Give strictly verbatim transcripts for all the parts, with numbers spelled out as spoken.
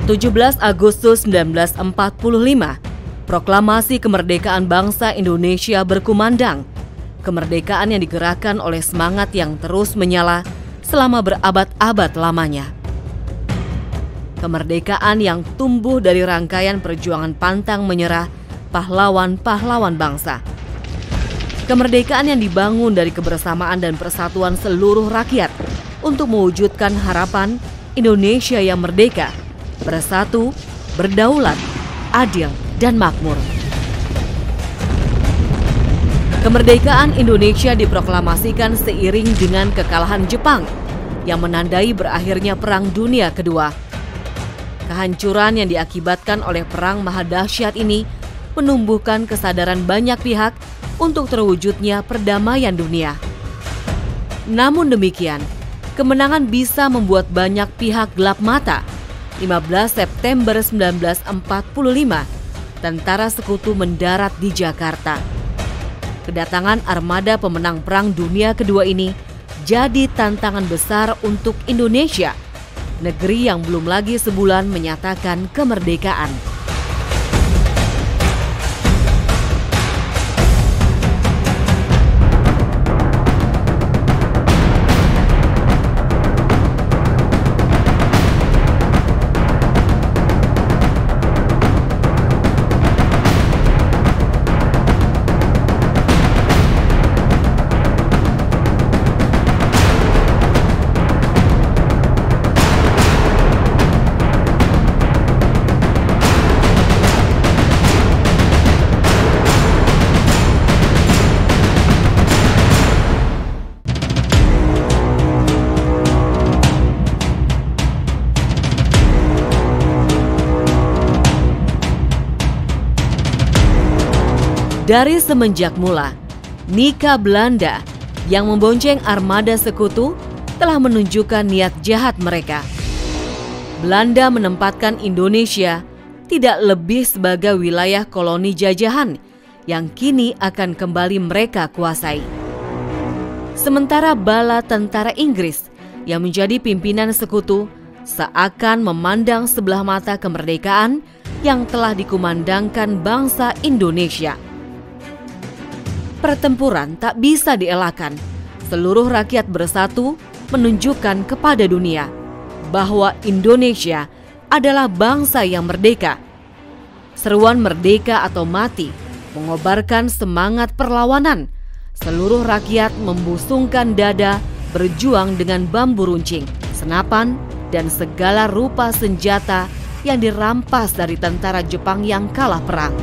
tujuh belas Agustus seribu sembilan ratus empat puluh lima, proklamasi kemerdekaan bangsa Indonesia berkumandang. Kemerdekaan yang digerakkan oleh semangat yang terus menyala selama berabad-abad lamanya. Kemerdekaan yang tumbuh dari rangkaian perjuangan pantang menyerah pahlawan-pahlawan bangsa. Kemerdekaan yang dibangun dari kebersamaan dan persatuan seluruh rakyat untuk mewujudkan harapan Indonesia yang merdeka, bersatu, berdaulat, adil, dan makmur. Kemerdekaan Indonesia diproklamasikan seiring dengan kekalahan Jepang yang menandai berakhirnya Perang Dunia Kedua. Kehancuran yang diakibatkan oleh perang mahadahsyat ini menumbuhkan kesadaran banyak pihak untuk terwujudnya perdamaian dunia. Namun demikian, kemenangan bisa membuat banyak pihak gelap mata. lima belas September seribu sembilan ratus empat puluh lima, tentara sekutu mendarat di Jakarta. Kedatangan armada pemenang Perang Dunia Kedua ini jadi tantangan besar untuk Indonesia, negeri yang belum lagi sebulan menyatakan kemerdekaan. Dari semenjak mula, Nika Belanda yang membonceng armada sekutu telah menunjukkan niat jahat mereka. Belanda menempatkan Indonesia tidak lebih sebagai wilayah koloni jajahan yang kini akan kembali mereka kuasai. Sementara bala tentara Inggris yang menjadi pimpinan sekutu seakan memandang sebelah mata kemerdekaan yang telah dikumandangkan bangsa Indonesia. Pertempuran tak bisa dielakkan. Seluruh rakyat bersatu menunjukkan kepada dunia bahwa Indonesia adalah bangsa yang merdeka. Seruan merdeka atau mati mengobarkan semangat perlawanan. Seluruh rakyat membusungkan dada berjuang dengan bambu runcing, senapan, dan segala rupa senjata yang dirampas dari tentara Jepang yang kalah perang.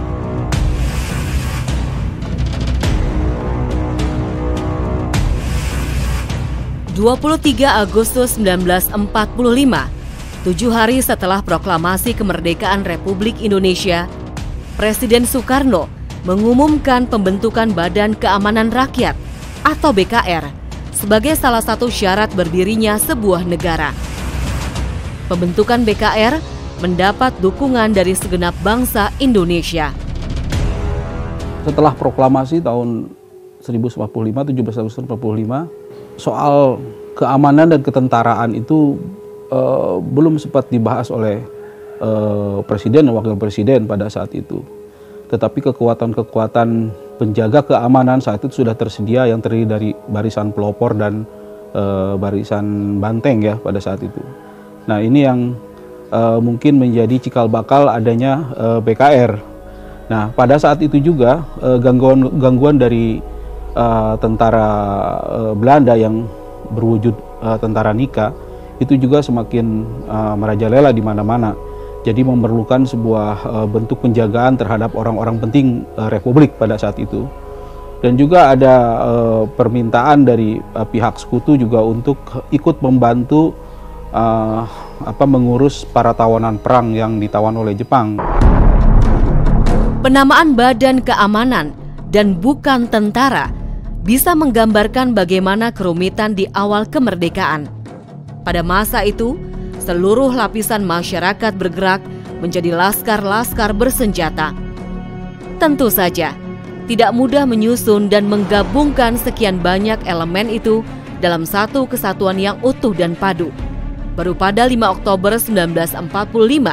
dua puluh tiga Agustus seribu sembilan ratus empat puluh lima, tujuh hari setelah proklamasi kemerdekaan Republik Indonesia, Presiden Soekarno mengumumkan pembentukan Badan Keamanan Rakyat atau B K R sebagai salah satu syarat berdirinya sebuah negara. Pembentukan B K R mendapat dukungan dari segenap bangsa Indonesia. Setelah proklamasi tahun seribu sembilan ratus empat puluh lima, tujuh belas Agustus empat puluh lima, soal keamanan dan ketentaraan itu uh, belum sempat dibahas oleh uh, Presiden dan Wakil Presiden pada saat itu. Tetapi kekuatan-kekuatan penjaga keamanan saat itu sudah tersedia yang terdiri dari barisan pelopor dan uh, barisan banteng ya pada saat itu. Nah ini yang uh, mungkin menjadi cikal bakal adanya uh, B K R. Nah pada saat itu juga uh, gangguan gangguan dari Uh, tentara uh, Belanda yang berwujud uh, tentara Nika itu juga semakin uh, merajalela di mana-mana. Jadi memerlukan sebuah uh, bentuk penjagaan terhadap orang-orang penting uh, Republik pada saat itu. Dan juga ada uh, permintaan dari uh, pihak sekutu juga untuk ikut membantu uh, apa mengurus para tawanan perang yang ditawan oleh Jepang. Penamaan Badan Keamanan dan bukan tentara bisa menggambarkan bagaimana kerumitan di awal kemerdekaan. Pada masa itu, seluruh lapisan masyarakat bergerak menjadi laskar-laskar bersenjata. Tentu saja, tidak mudah menyusun dan menggabungkan sekian banyak elemen itu dalam satu kesatuan yang utuh dan padu. Baru pada lima Oktober seribu sembilan ratus empat puluh lima,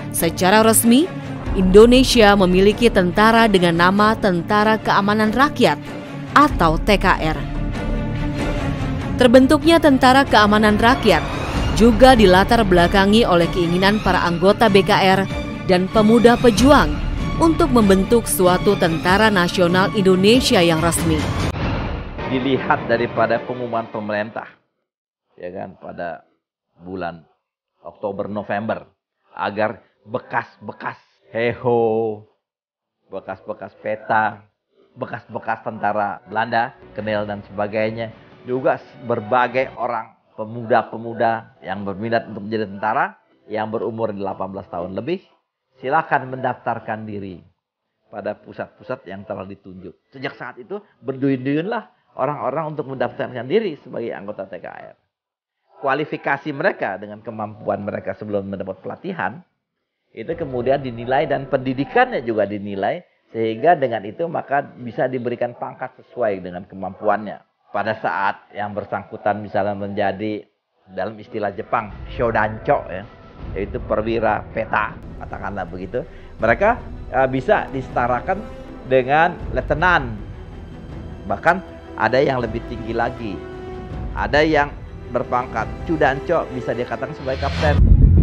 Secara resmi, Indonesia memiliki tentara dengan nama Tentara Keamanan Rakyat atau T K R. Terbentuknya Tentara Keamanan Rakyat juga dilatar belakangi oleh keinginan para anggota B K R dan pemuda pejuang untuk membentuk suatu tentara nasional Indonesia yang resmi. Dilihat daripada pengumuman pemerintah, ya kan, pada bulan Oktober November, agar bekas-bekas heho, bekas-bekas peta, bekas-bekas tentara Belanda, Kenel dan sebagainya, juga berbagai orang pemuda-pemuda yang berminat untuk menjadi tentara yang berumur delapan belas tahun lebih, silakan mendaftarkan diri pada pusat-pusat yang telah ditunjuk. Sejak saat itu berduyun-duyunlah orang-orang untuk mendaftarkan diri sebagai anggota T K R. Kualifikasi mereka dengan kemampuan mereka sebelum mendapat pelatihan itu kemudian dinilai dan pendidikannya juga dinilai, sehingga dengan itu maka bisa diberikan pangkat sesuai dengan kemampuannya. Pada saat yang bersangkutan misalnya menjadi, dalam istilah Jepang, shodancho, ya, yaitu perwira peta, katakanlah begitu, mereka uh, bisa disetarakan dengan letnan. Bahkan ada yang lebih tinggi lagi, ada yang berpangkat chudancho, bisa dikatakan sebagai kapten.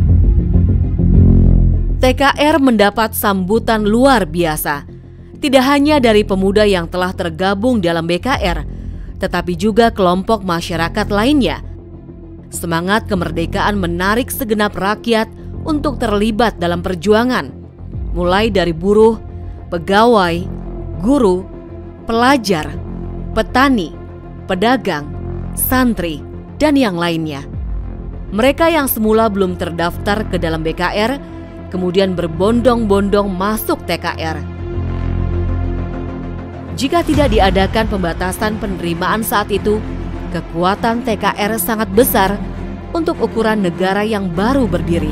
T K R mendapat sambutan luar biasa, tidak hanya dari pemuda yang telah tergabung dalam B K R, tetapi juga kelompok masyarakat lainnya. Semangat kemerdekaan menarik segenap rakyat untuk terlibat dalam perjuangan, mulai dari buruh, pegawai, guru, pelajar, petani, pedagang, santri, dan yang lainnya. Mereka yang semula belum terdaftar ke dalam B K R, kemudian berbondong-bondong masuk T K R. Jika tidak diadakan pembatasan penerimaan saat itu, kekuatan T K R sangat besar untuk ukuran negara yang baru berdiri.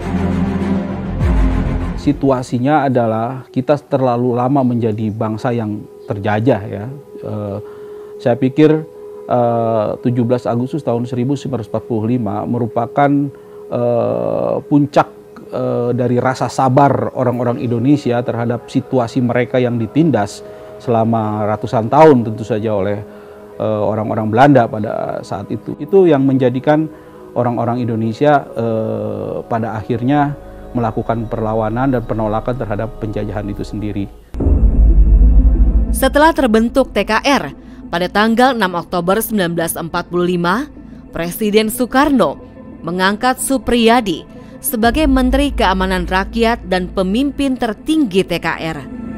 Situasinya adalah kita terlalu lama menjadi bangsa yang terjajah, ya. Uh, saya pikir uh, tujuh belas Agustus tahun seribu sembilan ratus empat puluh lima merupakan uh, puncak uh, dari rasa sabar orang-orang Indonesia terhadap situasi mereka yang ditindas selama ratusan tahun tentu saja oleh orang-orang uh, Belanda pada saat itu. Itu yang menjadikan orang-orang Indonesia uh, pada akhirnya melakukan perlawanan dan penolakan terhadap penjajahan itu sendiri. Setelah terbentuk T K R pada tanggal enam Oktober seribu sembilan ratus empat puluh lima, Presiden Soekarno mengangkat Suprijadi sebagai Menteri Keamanan Rakyat dan pemimpin tertinggi T K R.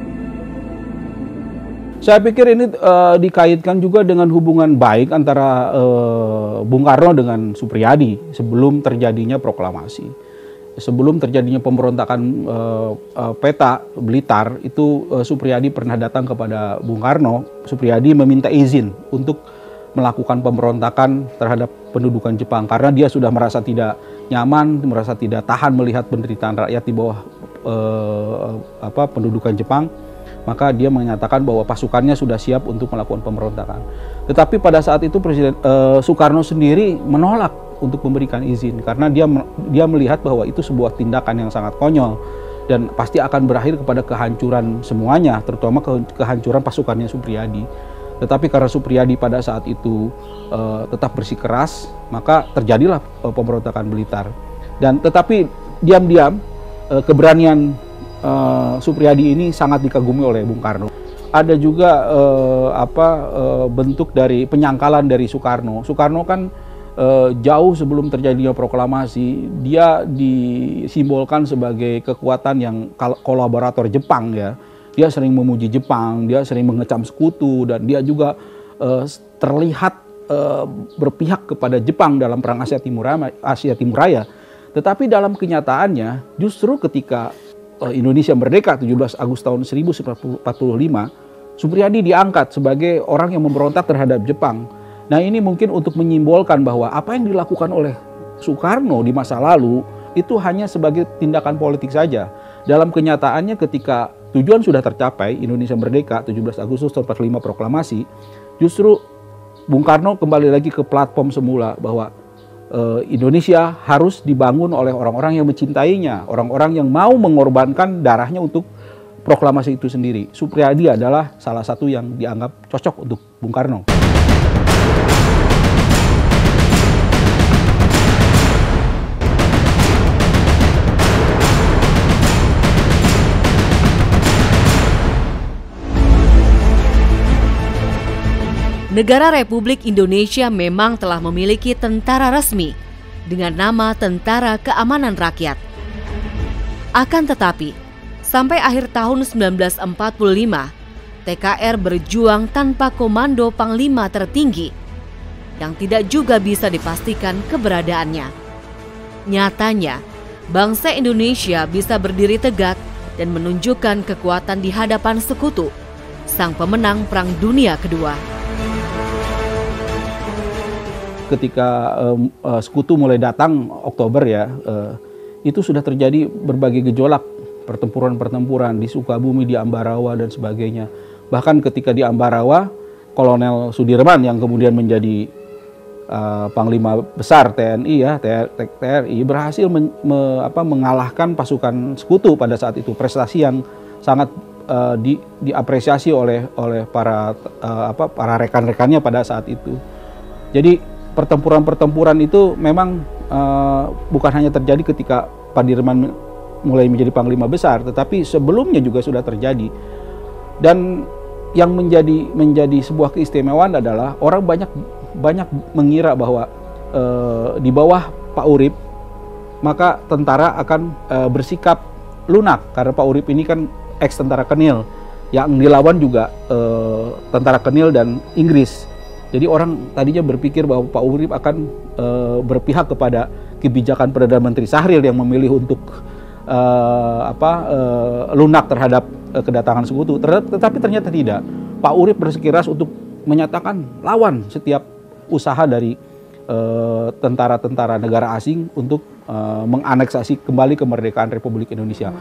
Saya pikir ini uh, dikaitkan juga dengan hubungan baik antara uh, Bung Karno dengan Suprijadi sebelum terjadinya proklamasi. Sebelum terjadinya pemberontakan uh, uh, peta Blitar, itu uh, Suprijadi pernah datang kepada Bung Karno. Suprijadi meminta izin untuk melakukan pemberontakan terhadap pendudukan Jepang karena dia sudah merasa tidak nyaman, merasa tidak tahan melihat penderitaan rakyat di bawah uh, apa pendudukan Jepang. Maka dia menyatakan bahwa pasukannya sudah siap untuk melakukan pemberontakan. Tetapi pada saat itu Presiden uh, Soekarno sendiri menolak untuk memberikan izin karena dia dia melihat bahwa itu sebuah tindakan yang sangat konyol dan pasti akan berakhir kepada kehancuran semuanya, terutama ke, kehancuran pasukannya Suprijadi. Tetapi karena Suprijadi pada saat itu uh, tetap bersikeras, maka terjadilah uh, pemberontakan Blitar. Dan tetapi diam-diam uh, keberanian Uh, Suprijadi ini sangat dikagumi oleh Bung Karno. Ada juga uh, apa uh, bentuk dari penyangkalan dari Soekarno. Soekarno kan uh, jauh sebelum terjadinya proklamasi, dia disimbolkan sebagai kekuatan yang kolaborator Jepang, ya. Dia sering memuji Jepang, dia sering mengecam sekutu, dan dia juga uh, terlihat uh, berpihak kepada Jepang dalam perang Asia Timur Asia Timur Raya. Tetapi dalam kenyataannya justru ketika Indonesia merdeka tujuh belas Agustus tahun seribu sembilan ratus empat puluh lima, Suprijadi diangkat sebagai orang yang memberontak terhadap Jepang. Nah, ini mungkin untuk menyimbolkan bahwa apa yang dilakukan oleh Soekarno di masa lalu itu hanya sebagai tindakan politik saja. Dalam kenyataannya ketika tujuan sudah tercapai, Indonesia merdeka tujuh belas Agustus tahun empat puluh lima proklamasi, justru Bung Karno kembali lagi ke platform semula bahwa Indonesia harus dibangun oleh orang-orang yang mencintainya, orang-orang yang mau mengorbankan darahnya untuk proklamasi itu sendiri. Supriyadi adalah salah satu yang dianggap cocok untuk Bung Karno. Negara Republik Indonesia memang telah memiliki tentara resmi dengan nama Tentara Keamanan Rakyat. Akan tetapi, sampai akhir tahun seribu sembilan ratus empat puluh lima, T K R berjuang tanpa komando panglima tertinggi yang tidak juga bisa dipastikan keberadaannya. Nyatanya, bangsa Indonesia bisa berdiri tegak dan menunjukkan kekuatan di hadapan sekutu, sang pemenang Perang Dunia Kedua. Ketika um, uh, sekutu mulai datang Oktober ya, uh, itu sudah terjadi berbagai gejolak, pertempuran-pertempuran di Sukabumi, di Ambarawa dan sebagainya. Bahkan ketika di Ambarawa, Kolonel Sudirman yang kemudian menjadi uh, Panglima Besar T N I ya, T R I berhasil men, me, apa, mengalahkan pasukan sekutu pada saat itu. Prestasi yang sangat uh, di, diapresiasi oleh oleh para uh, apa para rekan-rekannya pada saat itu. Jadi pertempuran-pertempuran itu memang uh, bukan hanya terjadi ketika Pak Dirman mulai menjadi Panglima Besar, tetapi sebelumnya juga sudah terjadi. Dan yang menjadi menjadi sebuah keistimewaan adalah orang banyak banyak mengira bahwa uh, di bawah Pak Urip maka tentara akan uh, bersikap lunak, karena Pak Urip ini kan ex tentara Kenil, yang dilawan juga uh, tentara Kenil dan Inggris. Jadi orang tadinya berpikir bahwa Pak Urip akan e, berpihak kepada kebijakan Perdana Menteri Sahril yang memilih untuk e, apa, e, lunak terhadap e, kedatangan sekutu. Tetapi ternyata tidak. Pak Urip bersikeras untuk menyatakan lawan setiap usaha dari tentara-tentara negara asing untuk e, menganeksasi kembali kemerdekaan Republik Indonesia.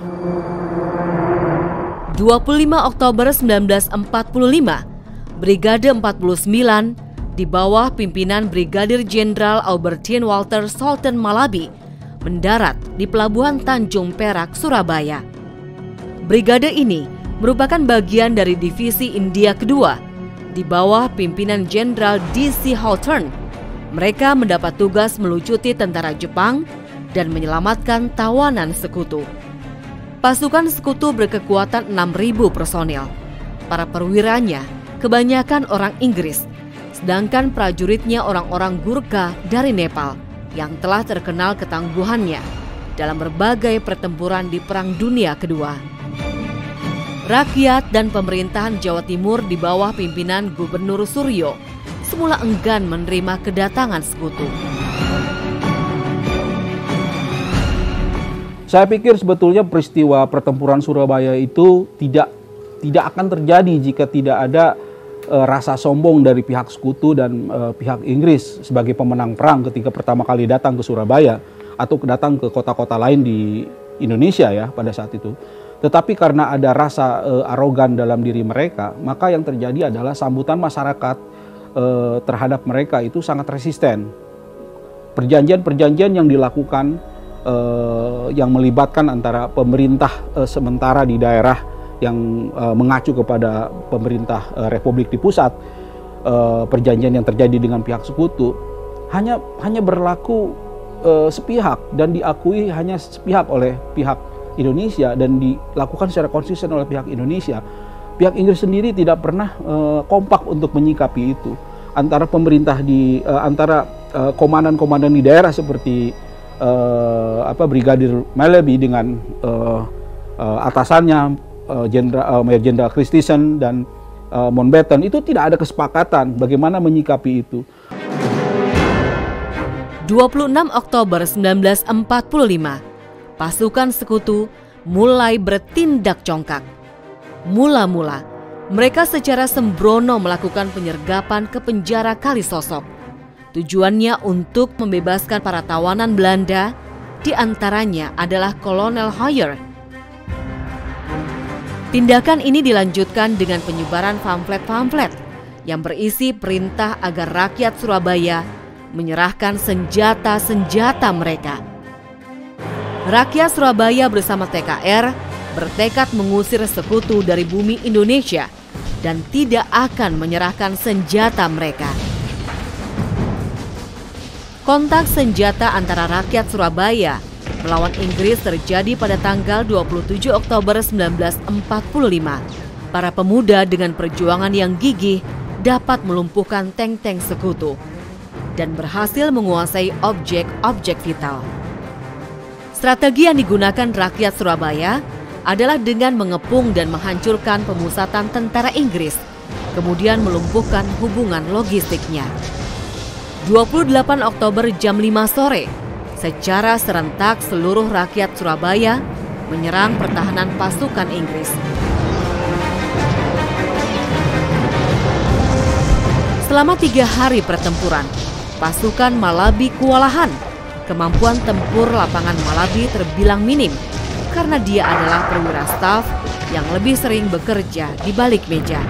dua puluh lima Oktober seribu sembilan ratus empat puluh lima, Brigade empat puluh sembilan di bawah pimpinan Brigadir Jenderal Aubertine Walter Sultan Malabi mendarat di Pelabuhan Tanjung Perak, Surabaya. Brigade ini merupakan bagian dari Divisi India Kedua di bawah pimpinan Jenderal D C Hawthorne. Mereka mendapat tugas melucuti tentara Jepang dan menyelamatkan tawanan sekutu. Pasukan sekutu berkekuatan enam ribu personil. Para perwiranya kebanyakan orang Inggris, sedangkan prajuritnya orang-orang Gurkha dari Nepal yang telah terkenal ketangguhannya dalam berbagai pertempuran di Perang Dunia Kedua. Rakyat dan pemerintahan Jawa Timur di bawah pimpinan Gubernur Suryo semula enggan menerima kedatangan sekutu. Saya pikir sebetulnya peristiwa pertempuran Surabaya itu tidak tidak akan terjadi jika tidak ada uh, rasa sombong dari pihak sekutu dan uh, pihak Inggris sebagai pemenang perang ketika pertama kali datang ke Surabaya atau datang ke kota-kota lain di Indonesia ya pada saat itu. Tetapi karena ada rasa uh, arogan dalam diri mereka, maka yang terjadi adalah sambutan masyarakat uh, terhadap mereka itu sangat resisten. Perjanjian-perjanjian yang dilakukan uh, yang melibatkan antara pemerintah uh, sementara di daerah yang uh, mengacu kepada pemerintah uh, Republik di pusat, uh, perjanjian yang terjadi dengan pihak sekutu hanya hanya berlaku uh, sepihak dan diakui hanya sepihak oleh pihak Indonesia dan dilakukan secara konsisten oleh pihak Indonesia. Pihak Inggris sendiri tidak pernah uh, kompak untuk menyikapi itu. Antara pemerintah di uh, antara uh, komandan-komandan di daerah seperti uh, apa Brigadir Malaby dengan uh, uh, atasannya Jenderal uh, Mayor Jenderal Christensen dan uh, Mountbatten, itu tidak ada kesepakatan bagaimana menyikapi itu. dua puluh enam Oktober seribu sembilan ratus empat puluh lima, pasukan sekutu mulai bertindak congkak. Mula-mula, mereka secara sembrono melakukan penyergapan ke penjara Kalisosok. Tujuannya untuk membebaskan para tawanan Belanda, di antaranya adalah Kolonel Hoyer. Tindakan ini dilanjutkan dengan penyebaran pamflet-pamflet yang berisi perintah agar rakyat Surabaya menyerahkan senjata-senjata mereka. Rakyat Surabaya bersama T K R bertekad mengusir sekutu dari bumi Indonesia dan tidak akan menyerahkan senjata mereka. Kontak senjata antara rakyat Surabaya melawan Inggris terjadi pada tanggal dua puluh tujuh Oktober seribu sembilan ratus empat puluh lima. Para pemuda dengan perjuangan yang gigih dapat melumpuhkan tank-tank sekutu dan berhasil menguasai objek-objek vital. Strategi yang digunakan rakyat Surabaya adalah dengan mengepung dan menghancurkan pemusatan tentara Inggris, kemudian melumpuhkan hubungan logistiknya. dua puluh delapan Oktober jam lima sore, secara serentak seluruh rakyat Surabaya menyerang pertahanan pasukan Inggris. Selama tiga hari pertempuran, pasukan Malabi kewalahan. Kemampuan tempur lapangan Malabi terbilang minim karena dia adalah perwira staf yang lebih sering bekerja di balik meja.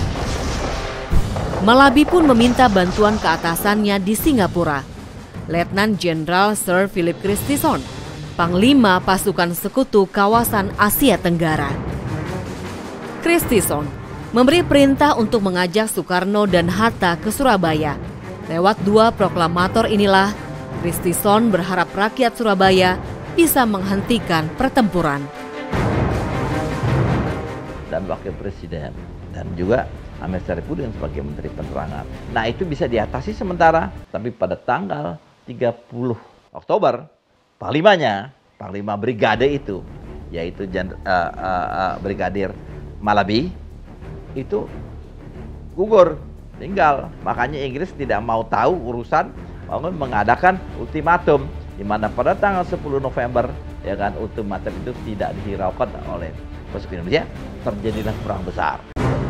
Malabi pun meminta bantuan ke atasannya di Singapura, Letnan Jenderal Sir Philip Christison, Panglima pasukan sekutu kawasan Asia Tenggara. Christison memberi perintah untuk mengajak Soekarno dan Hatta ke Surabaya. Lewat dua proklamator inilah, Christison berharap rakyat Surabaya bisa menghentikan pertempuran. Dan Wakil Presiden dan juga Amir Syarifuddin sebagai Menteri Penerangan. Nah, itu bisa diatasi sementara, tapi pada tanggal tiga puluh Oktober, Panglimanya, Panglima Brigade itu, yaitu uh, uh, uh, Brigadir Malabi, itu gugur, tinggal. Makanya Inggris tidak mau tahu urusan, mau mengadakan ultimatum, di mana pada tanggal sepuluh November, ya kan, ultimatum itu tidak dihiraukan oleh pasukan Indonesia, terjadilah perang besar.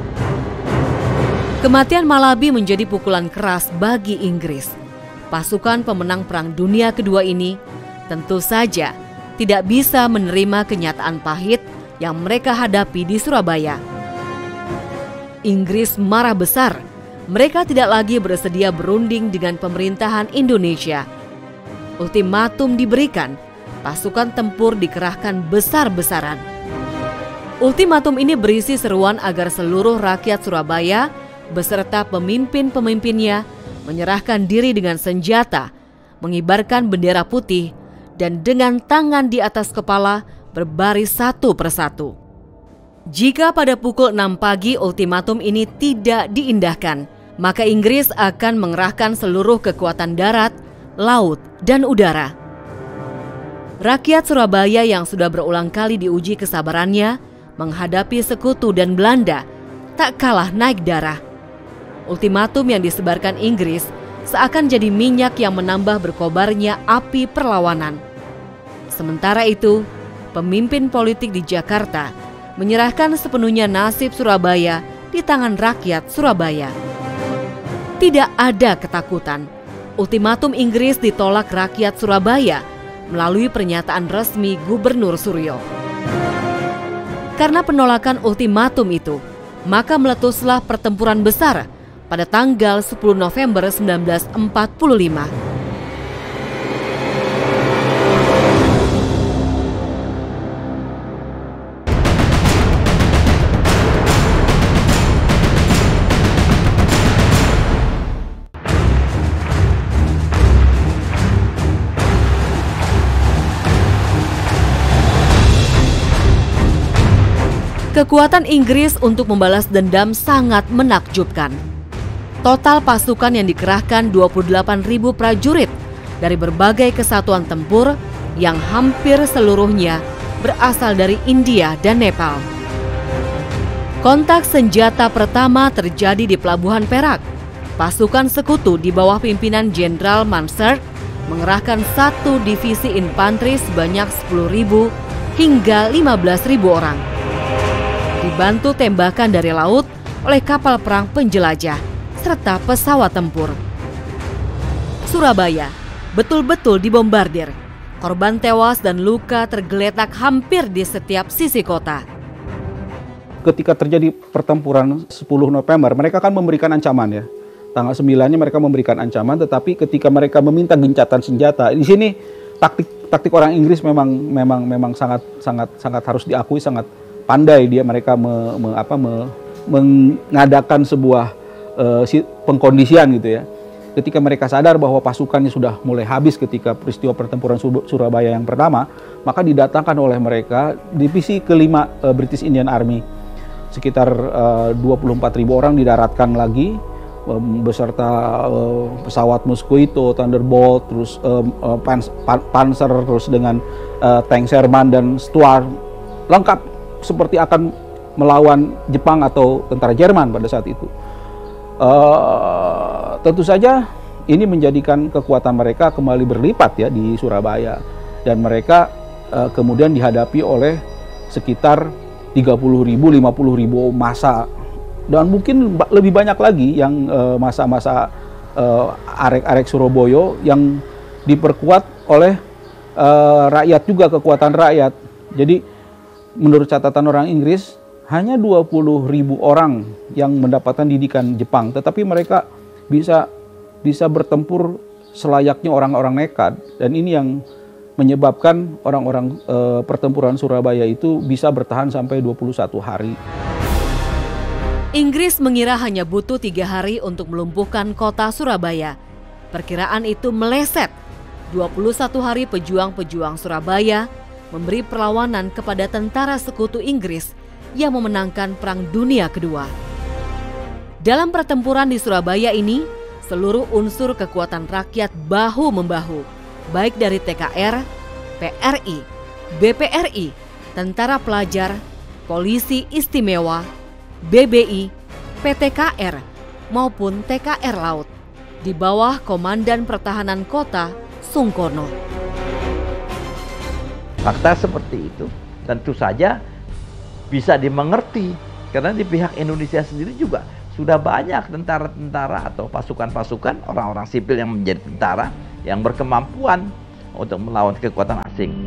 Kematian Malabi menjadi pukulan keras bagi Inggris. Pasukan pemenang Perang Dunia Kedua ini tentu saja tidak bisa menerima kenyataan pahit yang mereka hadapi di Surabaya. Inggris marah besar. Mereka tidak lagi bersedia berunding dengan pemerintahan Indonesia. Ultimatum diberikan, pasukan tempur dikerahkan besar-besaran. Ultimatum ini berisi seruan agar seluruh rakyat Surabaya beserta pemimpin-pemimpinnya menyerahkan diri dengan senjata, mengibarkan bendera putih, dan dengan tangan di atas kepala berbaris satu persatu. Jika pada pukul enam pagi ultimatum ini tidak diindahkan, maka Inggris akan mengerahkan seluruh kekuatan darat, laut, dan udara. Rakyat Surabaya yang sudah berulang kali diuji kesabarannya menghadapi sekutu dan Belanda tak kalah naik darah. Ultimatum yang disebarkan Inggris seakan jadi minyak yang menambah berkobarnya api perlawanan. Sementara itu, pemimpin politik di Jakarta menyerahkan sepenuhnya nasib Surabaya di tangan rakyat Surabaya. Tidak ada ketakutan. Ultimatum Inggris ditolak rakyat Surabaya melalui pernyataan resmi Gubernur Suryo. Karena penolakan ultimatum itu, maka meletuslah pertempuran besar pada tanggal sepuluh November seribu sembilan ratus empat puluh lima. Kekuatan Inggris untuk membalas dendam sangat menakjubkan. Total pasukan yang dikerahkan dua puluh delapan ribu prajurit dari berbagai kesatuan tempur yang hampir seluruhnya berasal dari India dan Nepal. Kontak senjata pertama terjadi di Pelabuhan Perak. Pasukan sekutu di bawah pimpinan Jenderal Mansard mengerahkan satu divisi infanteri sebanyak sepuluh ribu hingga lima belas ribu orang. Dibantu tembakan dari laut oleh kapal perang penjelajah serta pesawat tempur. Surabaya betul-betul dibombardir. Korban tewas dan luka tergeletak hampir di setiap sisi kota. Ketika terjadi pertempuran sepuluh November, mereka kan memberikan ancaman ya. Tanggal sembilannya mereka memberikan ancaman, tetapi ketika mereka meminta gencatan senjata, di sini taktik taktik orang Inggris memang memang memang sangat sangat sangat harus diakui, sangat pandai dia mereka me, me, apa, me, mengadakan sebuah uh, pengkondisian gitu ya. Ketika mereka sadar bahwa pasukannya sudah mulai habis ketika peristiwa pertempuran Surabaya yang pertama, maka didatangkan oleh mereka divisi kelima uh, British Indian Army. Sekitar uh, dua puluh empat ribu orang didaratkan lagi um, beserta uh, pesawat Mosquito, Thunderbolt, terus um, uh, Pans Pan Panzer, terus dengan uh, tank Sherman dan Stuart, lengkap seperti akan melawan Jepang atau tentara Jerman pada saat itu. Uh, tentu saja ini menjadikan kekuatan mereka kembali berlipat ya di Surabaya, dan mereka uh, kemudian dihadapi oleh sekitar tiga puluh ribu, lima puluh ribu massa, dan mungkin lebih banyak lagi yang masa-masa uh, uh, arek-arek Surabaya yang diperkuat oleh uh, rakyat juga, kekuatan rakyat. Jadi menurut catatan orang Inggris, hanya dua puluh ribu orang yang mendapatkan didikan Jepang, tetapi mereka bisa bisa bertempur selayaknya orang-orang nekat, dan ini yang menyebabkan orang-orang e, pertempuran Surabaya itu bisa bertahan sampai dua puluh satu hari. Inggris mengira hanya butuh tiga hari untuk melumpuhkan kota Surabaya. Perkiraan itu meleset. dua puluh satu hari pejuang-pejuang Surabaya memberi perlawanan kepada tentara sekutu Inggris yang memenangkan Perang Dunia Kedua. Dalam pertempuran di Surabaya ini, seluruh unsur kekuatan rakyat bahu-membahu, baik dari T K R, P R I, B P R I, Tentara Pelajar, Polisi Istimewa, B B I, P T K R, maupun T K R Laut, di bawah Komandan Pertahanan Kota Sungkono. Fakta seperti itu tentu saja bisa dimengerti, karena di pihak Indonesia sendiri juga sudah banyak tentara-tentara atau pasukan-pasukan orang-orang sipil yang menjadi tentara yang berkemampuan untuk melawan kekuatan asing.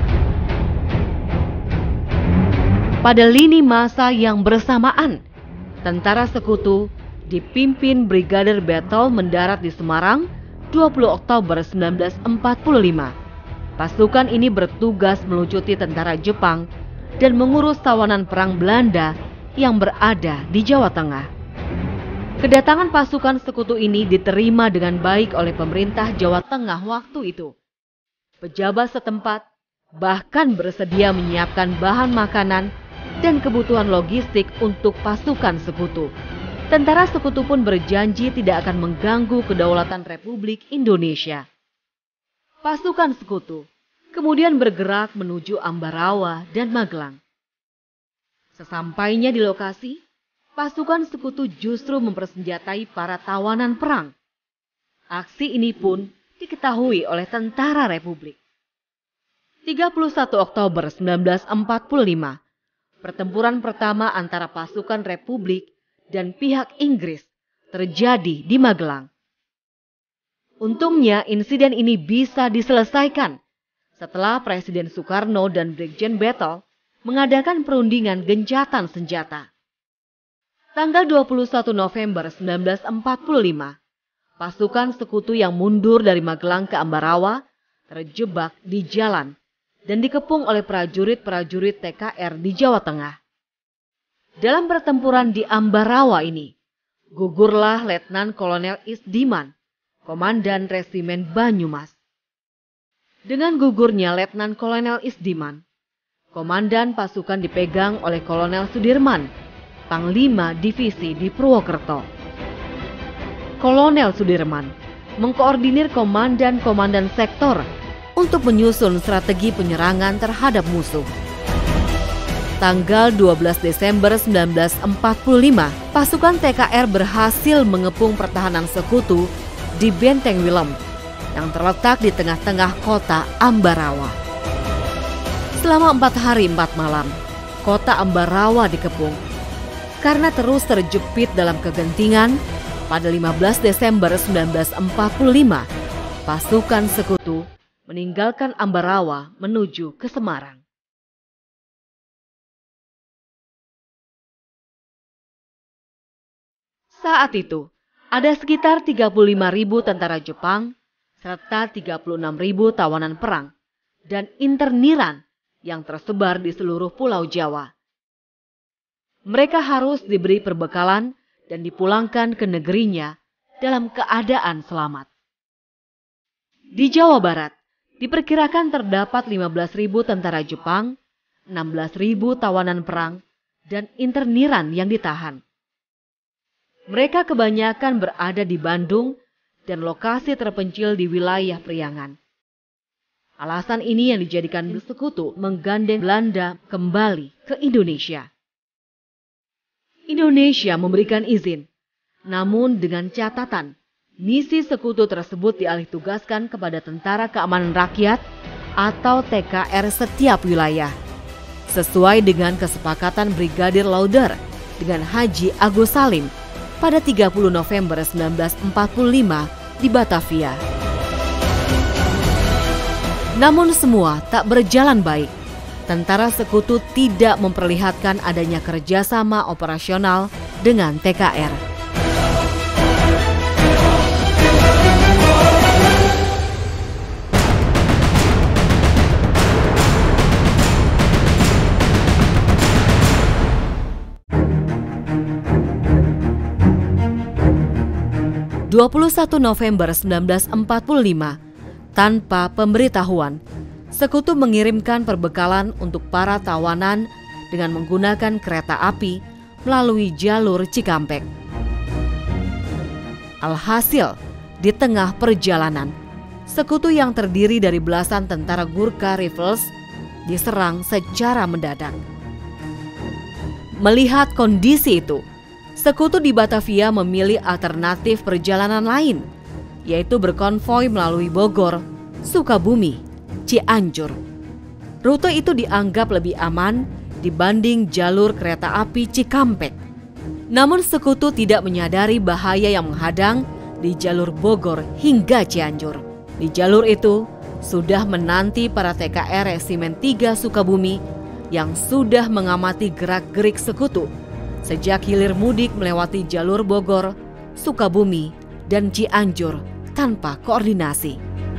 Pada lini masa yang bersamaan, tentara sekutu dipimpin Brigadir Battle mendarat di Semarang dua puluh Oktober seribu sembilan ratus empat puluh lima. Pasukan ini bertugas melucuti tentara Jepang dan mengurus tawanan perang Belanda yang berada di Jawa Tengah. Kedatangan pasukan sekutu ini diterima dengan baik oleh pemerintah Jawa Tengah waktu itu. Pejabat setempat bahkan bersedia menyiapkan bahan makanan dan kebutuhan logistik untuk pasukan sekutu. Tentara sekutu pun berjanji tidak akan mengganggu kedaulatan Republik Indonesia. Pasukan sekutu kemudian bergerak menuju Ambarawa dan Magelang. Sesampainya di lokasi, pasukan sekutu justru mempersenjatai para tawanan perang. Aksi ini pun diketahui oleh tentara Republik. tiga puluh satu Oktober seribu sembilan ratus empat puluh lima, pertempuran pertama antara pasukan Republik dan pihak Inggris terjadi di Magelang. Untungnya insiden ini bisa diselesaikan setelah Presiden Soekarno dan Brigjen Battle mengadakan perundingan gencatan senjata. Tanggal dua puluh satu November seribu sembilan ratus empat puluh lima, pasukan sekutu yang mundur dari Magelang ke Ambarawa terjebak di jalan dan dikepung oleh prajurit-prajurit T K R di Jawa Tengah. Dalam pertempuran di Ambarawa ini, gugurlah Letnan Kolonel Isdiman, Komandan Resimen Banyumas. Dengan gugurnya Letnan Kolonel Isdiman, komandan pasukan dipegang oleh Kolonel Sudirman, Panglima Divisi di Purwokerto. Kolonel Sudirman mengkoordinir komandan-komandan sektor untuk menyusun strategi penyerangan terhadap musuh. Tanggal dua belas Desember seribu sembilan ratus empat puluh lima, pasukan T K R berhasil mengepung pertahanan sekutu di Benteng Willem yang terletak di tengah-tengah kota Ambarawa. Selama empat hari empat malam, kota Ambarawa dikepung. Karena terus terjepit dalam kegentingan, pada lima belas Desember seribu sembilan ratus empat puluh lima, pasukan sekutu meninggalkan Ambarawa menuju ke Semarang. Saat itu, Ada sekitar tiga puluh lima ribu tentara Jepang serta tiga puluh enam ribu tawanan perang dan interniran yang tersebar di seluruh Pulau Jawa. Mereka harus diberi perbekalan dan dipulangkan ke negerinya dalam keadaan selamat. Di Jawa Barat, diperkirakan terdapat lima belas ribu tentara Jepang, enam belas ribu tawanan perang, dan interniran yang ditahan. Mereka kebanyakan berada di Bandung dan lokasi terpencil di wilayah Priangan. Alasan ini yang dijadikan sekutu menggandeng Belanda kembali ke Indonesia. Indonesia memberikan izin, namun dengan catatan misi sekutu tersebut dialihtugaskan kepada Tentara Keamanan Rakyat atau T K R setiap wilayah, sesuai dengan kesepakatan Brigadir Lauder dengan Haji Agus Salim pada tiga puluh November seribu sembilan ratus empat puluh lima di Batavia. Namun semua tak berjalan baik. Tentara Sekutu tidak memperlihatkan adanya kerjasama operasional dengan T K R. dua puluh satu November seribu sembilan ratus empat puluh lima, tanpa pemberitahuan, Sekutu mengirimkan perbekalan untuk para tawanan dengan menggunakan kereta api melalui jalur Cikampek. Alhasil, di tengah perjalanan, Sekutu yang terdiri dari belasan tentara Gurkha Rifles diserang secara mendadak. Melihat kondisi itu, Sekutu di Batavia memilih alternatif perjalanan lain, yaitu berkonvoi melalui Bogor, Sukabumi, Cianjur. Rute itu dianggap lebih aman dibanding jalur kereta api Cikampek. Namun Sekutu tidak menyadari bahaya yang menghadang di jalur Bogor hingga Cianjur. Di jalur itu sudah menanti para T K R Resimen tiga Sukabumi yang sudah mengamati gerak-gerik Sekutu sejak hilir mudik melewati jalur Bogor, Sukabumi, dan Cianjur tanpa koordinasi.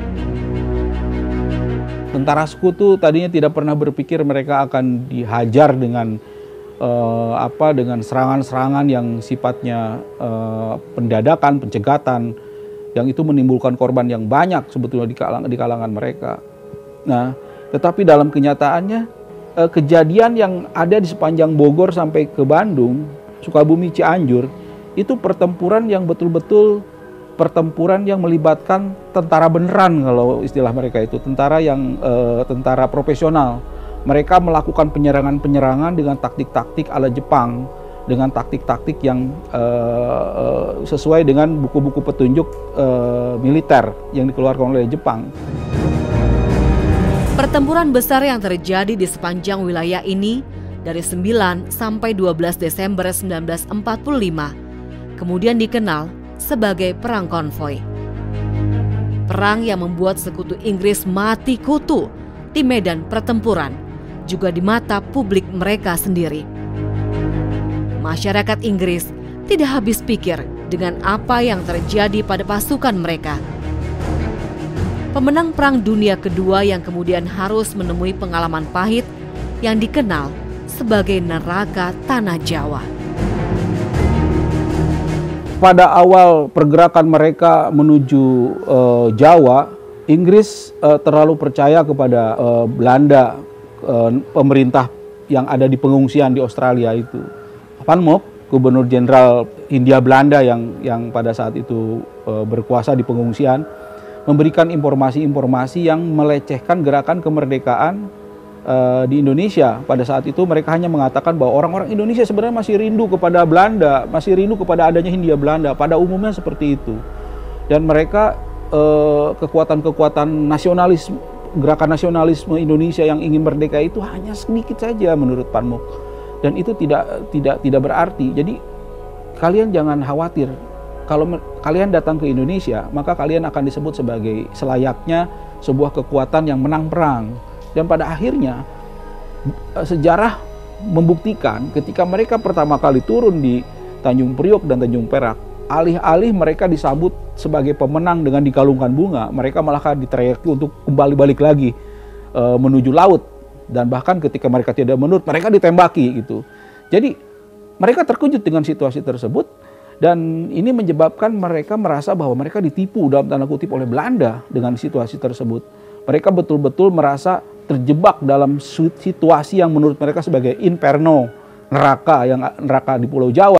Tentara Sekutu tadinya tidak pernah berpikir mereka akan dihajar dengan uh, apa dengan serangan-serangan yang sifatnya uh, pendadakan, pencegatan, yang itu menimbulkan korban yang banyak sebetulnya di kalangan, di kalangan mereka. Nah, tetapi dalam kenyataannya kejadian yang ada di sepanjang Bogor sampai ke Bandung, Sukabumi, Cianjur, itu pertempuran yang betul-betul pertempuran yang melibatkan tentara beneran, kalau istilah mereka itu, tentara yang eh, tentara profesional. Mereka melakukan penyerangan-penyerangan dengan taktik-taktik ala Jepang, dengan taktik-taktik yang eh, eh, sesuai dengan buku-buku petunjuk eh, militer yang dikeluarkan oleh Jepang. Pertempuran besar yang terjadi di sepanjang wilayah ini dari sembilan sampai dua belas Desember seribu sembilan ratus empat puluh lima kemudian dikenal sebagai Perang Konvoi. Perang yang membuat Sekutu Inggris mati kutu di medan pertempuran, juga di mata publik mereka sendiri. Masyarakat Inggris tidak habis pikir dengan apa yang terjadi pada pasukan mereka. Pemenang Perang Dunia Kedua yang kemudian harus menemui pengalaman pahit yang dikenal sebagai neraka Tanah Jawa. Pada awal pergerakan mereka menuju uh, Jawa, Inggris uh, terlalu percaya kepada uh, Belanda, uh, pemerintah yang ada di pengungsian di Australia itu. Van Mock, Gubernur Jenderal Hindia Belanda yang yang pada saat itu uh, berkuasa di pengungsian, memberikan informasi-informasi yang melecehkan gerakan kemerdekaan uh, di Indonesia. Pada saat itu mereka hanya mengatakan bahwa orang-orang Indonesia sebenarnya masih rindu kepada Belanda, masih rindu kepada adanya Hindia Belanda. Pada umumnya seperti itu. Dan mereka uh, kekuatan-kekuatan nasionalisme, gerakan nasionalisme Indonesia yang ingin merdeka itu hanya sedikit saja menurut Van Mock. Dan itu tidak tidak tidak berarti. Jadi kalian jangan khawatir. Kalau kalian datang ke Indonesia, maka kalian akan disebut sebagai selayaknya sebuah kekuatan yang menang perang. Dan pada akhirnya sejarah membuktikan ketika mereka pertama kali turun di Tanjung Priok dan Tanjung Perak, alih-alih mereka disambut sebagai pemenang dengan dikalungkan bunga, mereka malah diteriaki untuk kembali balik lagi e, menuju laut. Dan bahkan ketika mereka tidak menurut, mereka ditembaki gitu. Jadi mereka terkejut dengan situasi tersebut, dan ini menyebabkan mereka merasa bahwa mereka ditipu dalam tanda kutip oleh Belanda dengan situasi tersebut. Mereka betul-betul merasa terjebak dalam situasi yang menurut mereka sebagai inferno, neraka, yang neraka di Pulau Jawa.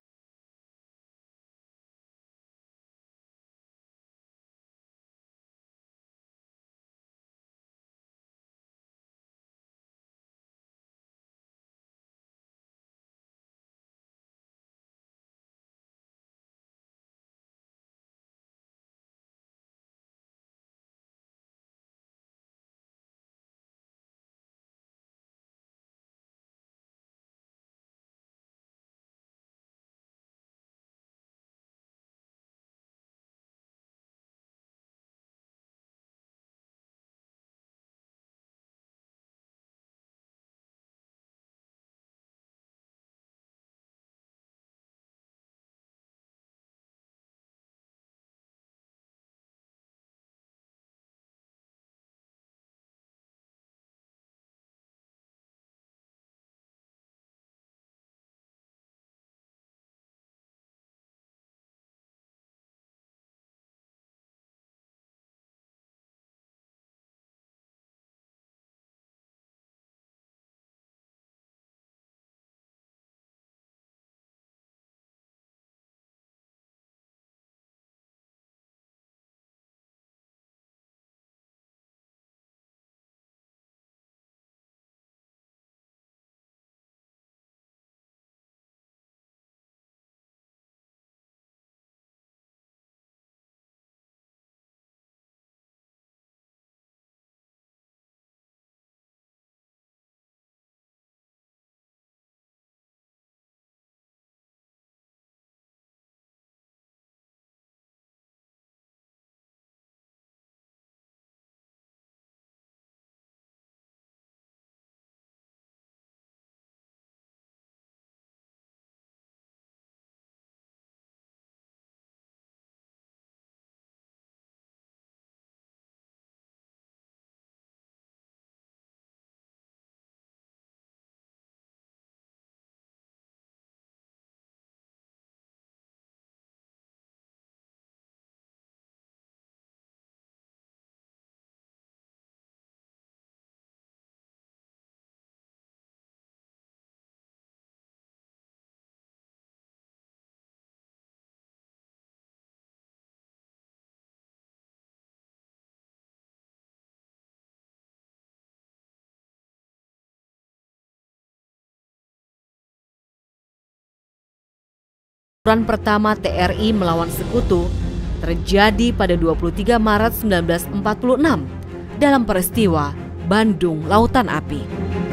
Pertempuran pertama T R I melawan Sekutu terjadi pada dua puluh tiga Maret seribu sembilan ratus empat puluh enam dalam peristiwa Bandung Lautan Api.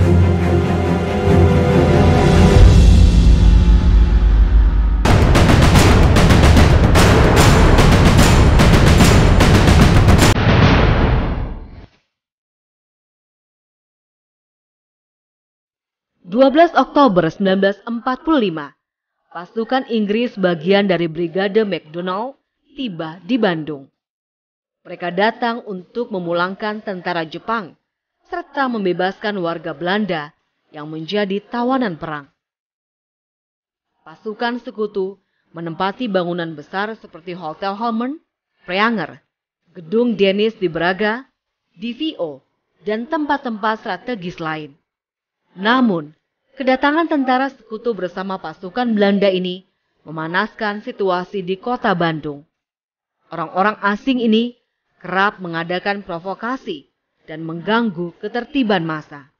dua belas Oktober seribu sembilan ratus empat puluh lima, pasukan Inggris bagian dari Brigade MacDonald tiba di Bandung. Mereka datang untuk memulangkan tentara Jepang serta membebaskan warga Belanda yang menjadi tawanan perang. Pasukan Sekutu menempati bangunan besar seperti Hotel Holmen, Preanger, Gedung Dennis di Braga, D V O, dan tempat-tempat strategis lain. Namun, kedatangan tentara Sekutu bersama pasukan Belanda ini memanaskan situasi di kota Bandung. Orang-orang asing ini kerap mengadakan provokasi dan mengganggu ketertiban massa.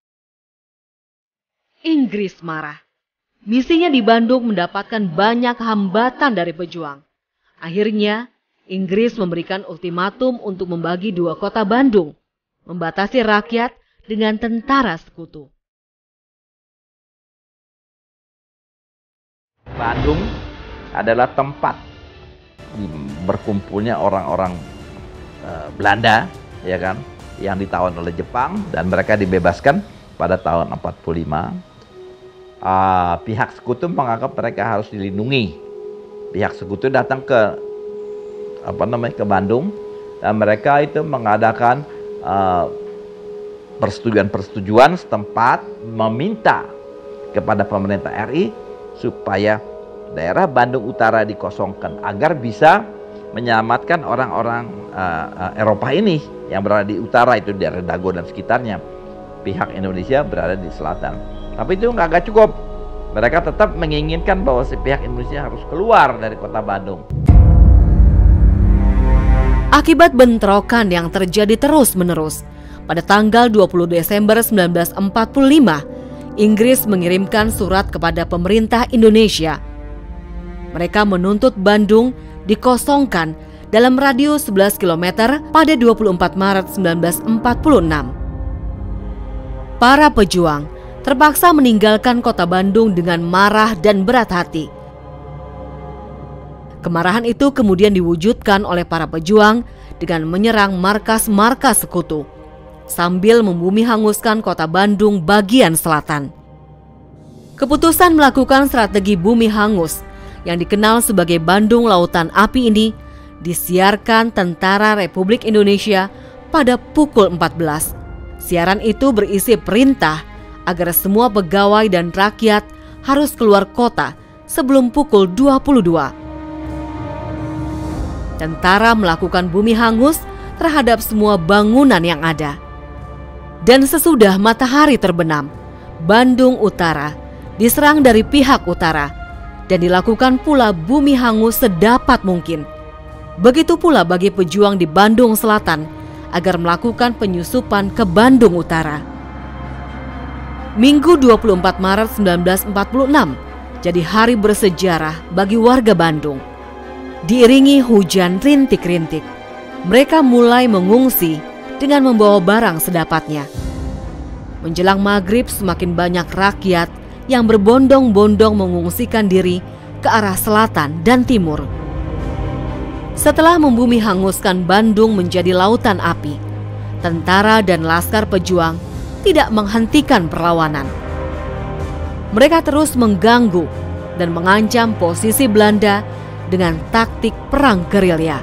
Inggris marah. Misinya di Bandung mendapatkan banyak hambatan dari pejuang. Akhirnya, Inggris memberikan ultimatum untuk membagi dua kota Bandung, membatasi rakyat dengan tentara Sekutu. Bandung adalah tempat berkumpulnya orang-orang uh, Belanda, ya kan, yang ditawan oleh Jepang dan mereka dibebaskan pada tahun empat puluh lima. Uh, pihak Sekutu menganggap mereka harus dilindungi pihak sekutu datang ke apa namanya ke Bandung, dan mereka itu mengadakan uh, persetujuan-persetujuan setempat meminta kepada pemerintah R I supaya daerah Bandung Utara dikosongkan agar bisa menyelamatkan orang-orang uh, uh, Eropa ini yang berada di utara, itu daerah Dago dan sekitarnya. Pihak Indonesia berada di selatan. Tapi itu nggak cukup. Mereka tetap menginginkan bahwa si pihak Indonesia harus keluar dari kota Bandung. Akibat bentrokan yang terjadi terus-menerus, pada tanggal dua puluh Desember seribu sembilan ratus empat puluh lima, Inggris mengirimkan surat kepada pemerintah Indonesia. Mereka menuntut Bandung dikosongkan dalam radius sebelas kilometer pada dua puluh empat Maret seribu sembilan ratus empat puluh enam. Para pejuang terpaksa meninggalkan kota Bandung dengan marah dan berat hati. Kemarahan itu kemudian diwujudkan oleh para pejuang dengan menyerang markas-markas sekutu sambil membumi hanguskan kota Bandung bagian selatan. Keputusan melakukan strategi bumi hangus yang dikenal sebagai Bandung Lautan Api ini disiarkan Tentara Republik Indonesia pada pukul empat belas. Siaran itu berisi perintah agar semua pegawai dan rakyat harus keluar kota sebelum pukul dua puluh dua. Tentara melakukan bumi hangus terhadap semua bangunan yang ada. Dan sesudah matahari terbenam, Bandung Utara diserang dari pihak utara dan dilakukan pula bumi hangus sedapat mungkin. Begitu pula bagi pejuang di Bandung Selatan agar melakukan penyusupan ke Bandung Utara. Minggu dua puluh empat Maret seribu sembilan ratus empat puluh enam jadi hari bersejarah bagi warga Bandung. Diiringi hujan rintik-rintik, mereka mulai mengungsi dengan membawa barang sedapatnya. Menjelang maghrib semakin banyak rakyat yang berbondong-bondong mengungsikan diri ke arah selatan dan timur. Setelah membumi hanguskan Bandung menjadi lautan api, tentara dan laskar pejuang tidak menghentikan perlawanan. Mereka terus mengganggu dan mengancam posisi Belanda dengan taktik perang gerilya.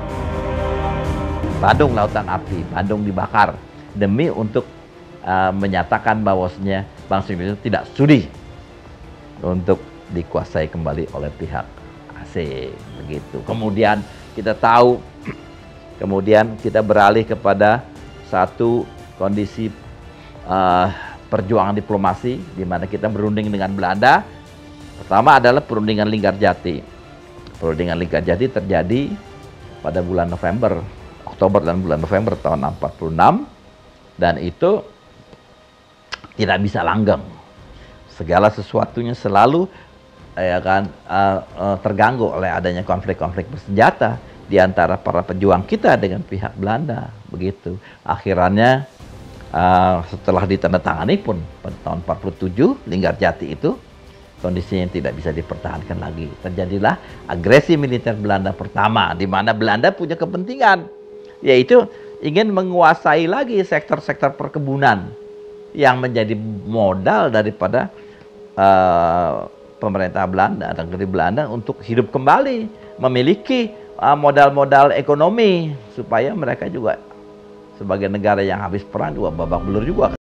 Bandung Lautan Api, Bandung dibakar demi untuk uh, menyatakan bahwasanya bangsa Indonesia tidak sudi untuk dikuasai kembali oleh pihak asing, begitu. Kemudian kita tahu, kemudian kita beralih kepada satu kondisi uh, perjuangan diplomasi di mana kita berunding dengan Belanda. Pertama adalah perundingan Linggarjati. Perundingan Linggarjati terjadi pada bulan November, Oktober dan bulan November tahun empat puluh enam, dan itu tidak bisa langgeng. Segala sesuatunya selalu ya kan uh, uh, terganggu oleh adanya konflik-konflik bersenjata di antara para pejuang kita dengan pihak Belanda, begitu. Akhirnya uh, setelah ditandatangani pun pada tahun empat puluh tujuh Linggarjati itu kondisinya tidak bisa dipertahankan lagi. Terjadilah agresi militer Belanda pertama, di mana Belanda punya kepentingan, yaitu ingin menguasai lagi sektor-sektor perkebunan yang menjadi modal daripada uh, pemerintah Belanda dan negeri Belanda untuk hidup kembali, memiliki modal-modal uh, ekonomi supaya mereka juga sebagai negara yang habis perang juga babak belur juga.